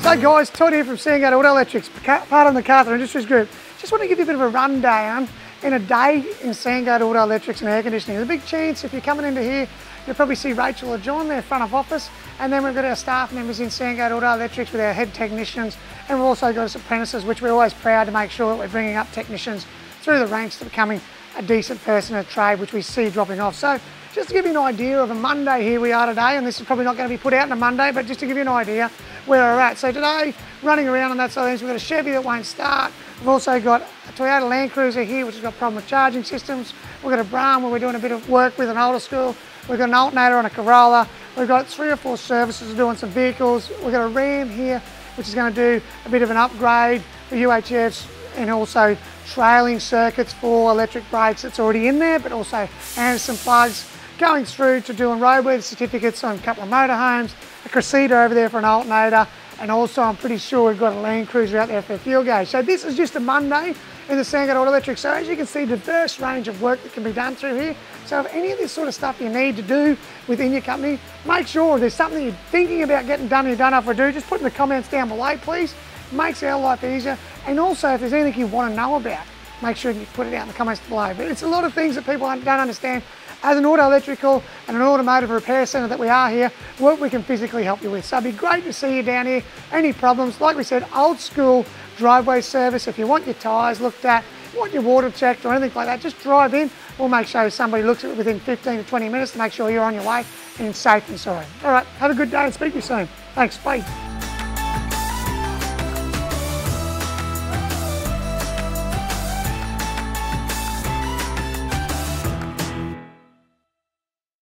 So guys, Todd here from Sandgate Auto Electrics, part of the McArthur Industries Group. Just want to give you a bit of a rundown in a day in Sandgate Auto Electrics and air conditioning. There's a big chance if you're coming into here, you'll probably see Rachel or John, their front of office, and then we've got our staff members in Sandgate Auto Electrics with our head technicians, and we've also got us apprentices, which we're always proud to make sure that we're bringing up technicians through the ranks to becoming a decent person in a trade, which we see dropping off. So just to give you an idea of a Monday here we are today, and this is probably not going to be put out on a Monday, but just to give you an idea where we're at. So today, running around on that side of things, we've got a Chevy that won't start. We've also got a Toyota Land Cruiser here, which has got a problem with charging systems. We've got a Bram where we're doing a bit of work with an older school. We've got an alternator on a Corolla. We've got 3 or 4 services doing some vehicles. We've got a Ram here, which is going to do a bit of an upgrade for UHFs and also trailing circuits for electric brakes that's already in there, but also and some plugs going through to doing roadworthy certificates on a couple of motorhomes, a Cressida over there for an alternator, and also I'm pretty sure we've got a Land Cruiser out there for a fuel gauge. So this is just a Monday in the Sandgate Auto Electrics. So as you can see, diverse range of work that can be done through here. So if any of this sort of stuff you need to do within your company, make sure there's something you're thinking about getting done and you don't know if we do, just put in the comments down below, please. It makes our life easier. And also if there's anything you want to know about, make sure you put it out in the comments below. But it's a lot of things that people don't understand. As an auto electrical and an automotive repair centre that we are here, what we can physically help you with. So it'd be great to see you down here. Any problems, like we said, old school driveway service. If you want your tyres looked at, you want your water checked or anything like that, just drive in. We'll make sure somebody looks at it within 15 to 20 minutes to make sure you're on your way and safe and sorry. All right, have a good day and speak to you soon. Thanks, bye.